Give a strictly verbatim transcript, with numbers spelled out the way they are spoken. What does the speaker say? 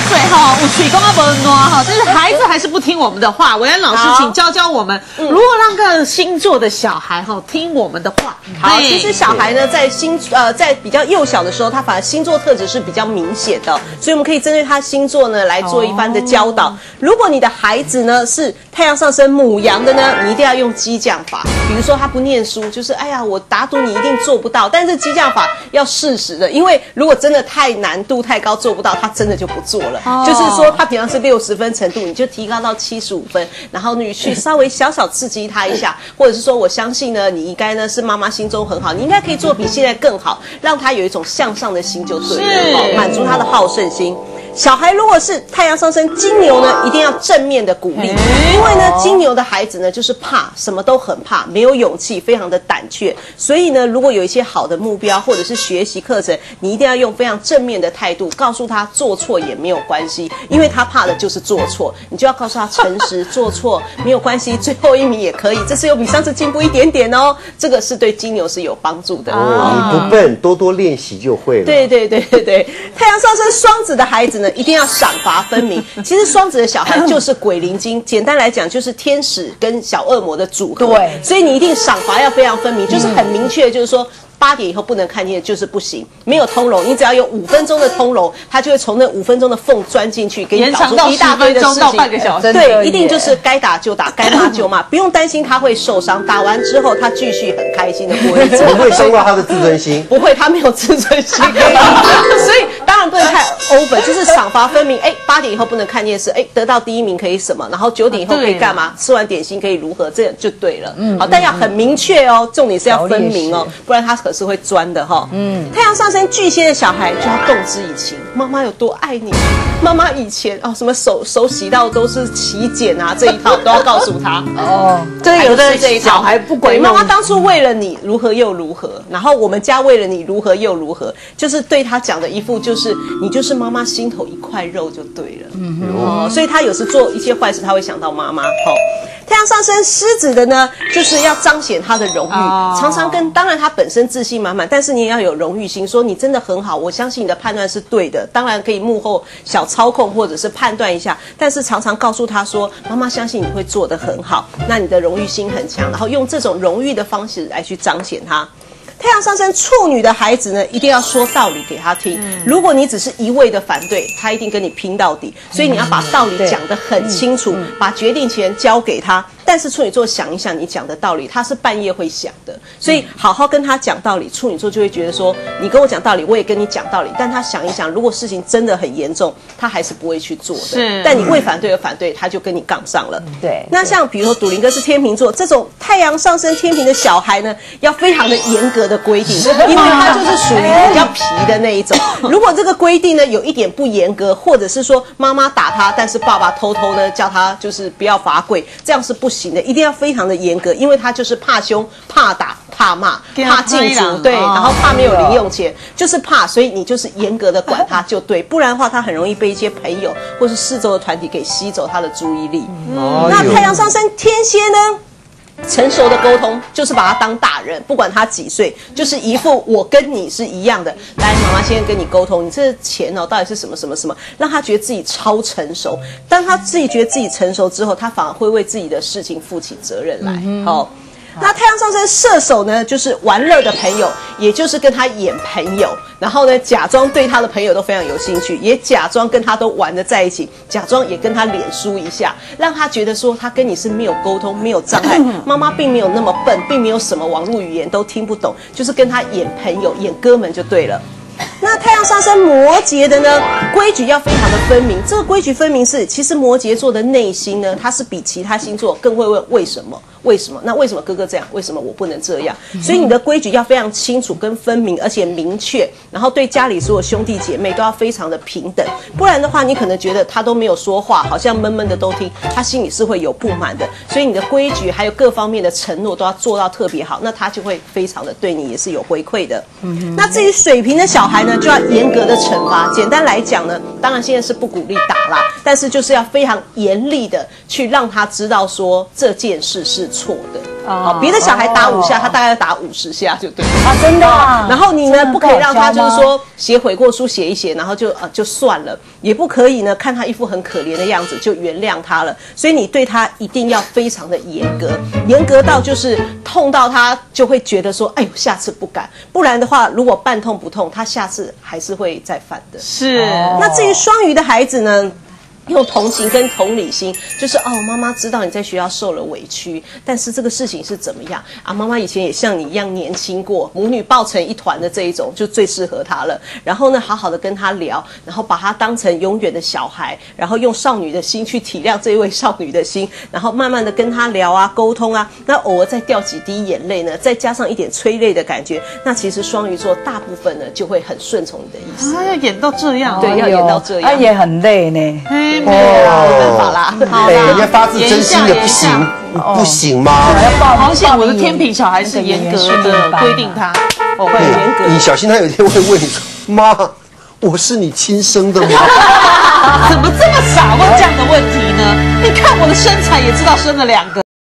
岁哈，我吹公阿伯诺哈，但是孩子还是不听我们的话。伟安老师，请教教我们，如何让个星座的小孩哈听我们的话。 好，其实小孩呢，在星呃在比较幼小的时候，他反而星座特质是比较明显的，所以我们可以针对他星座呢来做一番的教导。哦、如果你的孩子呢是太阳上升牡羊的呢，你一定要用激将法。比如说他不念书，就是哎呀，我打赌你一定做不到。但是激将法要适时的，因为如果真的太难度太高做不到，他真的就不做了。哦、就是说他平常是六十分程度，你就提高到七十五分，然后你去稍微小小刺激他一下，或者是说我相信呢，你应该呢是妈妈心中很好，你应该可以做比现在更好，让他有一种向上的心就对了，哦、满足他的好胜心。小孩如果是太阳上升金牛呢，一定要正面的鼓励，因为呢，金牛的孩子呢就是怕，什么都很怕，没有勇气，非常的胆怯。所以呢，如果有一些好的目标或者是学习课程，你一定要用非常正面的态度，告诉他做错也没有关系，因为他怕的就是做错。你就要告诉他诚实，做错没有关系，最后一名也可以，这次又比上次进步一点点哦。这个是对金牛是有帮助的。 哦，你不笨，多多练习就会了。 对对对对对，太阳上升双子的孩子呢，一定要赏罚分明。其实双子的小孩就是鬼灵精，简单来讲就是天使跟小恶魔的组合。对，所以你一定赏罚要非常分明，就是很明确，就是说。八点以后不能看见，就是不行，没有通融。你只要有五分钟的通融，他就会从那五分钟的缝钻进去，给你导出一大堆的事情。对，一定就是该打就打，该骂就骂，不用担心他会受伤。打完之后，他继续很开心的过日子， 不会伤到他的自尊心。 不会，他没有自尊心。所以当然不能太 over， 就是赏罚分明。哎，八点以后不能看电视，哎，得到第一名可以什么？然后九点以后可以干嘛？吃完点心可以如何？这样就对了。嗯，好，但要很明确哦，重点是要分明哦，不然他。可是会钻的哈，嗯，太阳上升巨蟹的小孩就要动之以情，妈妈有多爱你，妈妈以前哦什么手手洗到都是起茧啊，这一套都要告诉他哦。这有的这一套小孩不管妈妈当初为了你如何又如何，然后我们家为了你如何又如何，就是对他讲的一副就是你就是妈妈心头一块肉就对了，嗯哦，所以他有时做一些坏事他会想到妈妈哦。太阳上升狮子的呢，就是要彰显他的荣誉，哦、常常跟当然他本身自信满满，但是你也要有荣誉心，说你真的很好，我相信你的判断是对的。当然可以幕后小操控或者是判断一下，但是常常告诉他说，妈妈相信你会做得很好，那你的荣誉心很强，然后用这种荣誉的方式来去彰显他。太阳上升处女的孩子呢，一定要说道理给他听。嗯、如果你只是一味的反对，他一定跟你拼到底。所以你要把道理讲得很清楚，嗯、把决定权交给他。但是处女座想一想，你讲的道理，他是半夜会想的，所以好好跟他讲道理，处女座就会觉得说，你跟我讲道理，我也跟你讲道理。但他想一想，如果事情真的很严重，他还是不会去做的。是，但你为反对而反对，他就跟你杠上了。对。那像比如说笃林哥是天秤座，这种太阳上升天秤的小孩呢，要非常的严格的规定，因为他就是属于比较皮的那一种。如果这个规定呢有一点不严格，或者是说妈妈打他，但是爸爸偷偷呢叫他就是不要罚跪，这样是不行的，一定要非常的严格，因为他就是怕凶、怕打、怕骂、怕禁足，对，然后怕没有零用钱，就是怕，所以你就是严格的管他就对，不然的话他很容易被一些朋友或是四周的团体给吸走他的注意力。嗯、那太阳上升天蝎呢？成熟的沟通就是把他当大人，不管他几岁，就是一副我跟你是一样的。来，妈妈先跟你沟通，你这钱哦到底是什么什么什么，让他觉得自己超成熟。当他自己觉得自己成熟之后，他反而会为自己的事情负起责任来。嗯、好。那太阳上升射手呢，就是玩乐的朋友，也就是跟他演朋友，然后呢，假装对他的朋友都非常有兴趣，也假装跟他都玩得在一起，假装也跟他脸书一下，让他觉得说他跟你是没有沟通、没有障碍。妈妈并没有那么笨，并没有什么网络语言都听不懂，就是跟他演朋友、演哥们就对了。那太阳上升摩羯的呢，规矩要非常的分明。这个规矩分明是，其实摩羯座的内心呢，它是比其他星座更会问为什么。为什么？那为什么哥哥这样？为什么我不能这样？所以你的规矩要非常清楚跟分明，而且明确，然后对家里所有兄弟姐妹都要非常的平等，不然的话，你可能觉得他都没有说话，好像闷闷的都听，他心里是会有不满的。所以你的规矩还有各方面的承诺都要做到特别好，那他就会非常的对你也是有回馈的。嗯、那至于水瓶的小孩呢，就要严格的惩罚。简单来讲呢，当然现在是不鼓励打啦，但是就是要非常严厉的去让他知道说这件事是错的。 哦，别的小孩打五下，他大概要打五十下就对了啊，真的啊。 然后你呢，不可以让他就是说写悔过书写一写，然后就呃就算了，也不可以呢看他一副很可怜的样子就原谅他了。所以你对他一定要非常的严格，严格到就是痛到他就会觉得说，哎呦，下次不敢。不然的话，如果半痛不痛，他下次还是会再犯的。 是。 那至于双鱼的孩子呢？用同情跟同理心，就是哦，妈妈知道你在学校受了委屈，但是这个事情是怎么样啊？妈妈以前也像你一样年轻过，母女抱成一团的这一种就最适合她了。然后呢，好好的跟她聊，然后把她当成永远的小孩，然后用少女的心去体谅这一位少女的心，然后慢慢的跟她聊啊，沟通啊。那偶尔再掉几滴眼泪呢，再加上一点催泪的感觉，那其实双鱼座大部分呢就会很顺从你的意思。 啊，要演到这样， 对，要演到这样， 他也很累呢。 哎， 没办法啦， 对，人家发自真心的不行，不行吗？ 好险，我的天秤小孩是严格的规定他， 我会严格。 你小心他有一天会问你说：“妈，我是你亲生的吗？” 怎么这么傻问这样的问题呢？你看我的身材也知道生了两个。